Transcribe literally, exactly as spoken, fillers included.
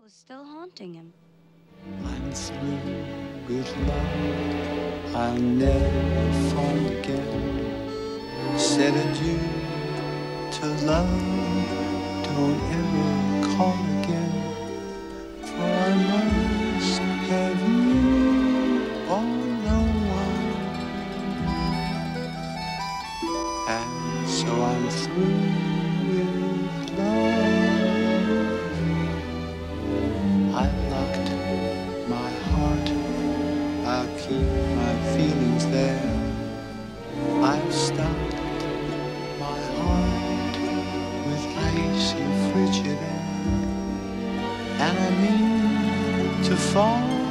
was still haunting him. I'm through with love, I'll never fall again. Said adieu to love, don't ever call again. For I must have you or no one. And so I'm through with love. I locked my heart, I'll keep my feelings there. I've stopped my heart with icy frigid air, and I mean to fall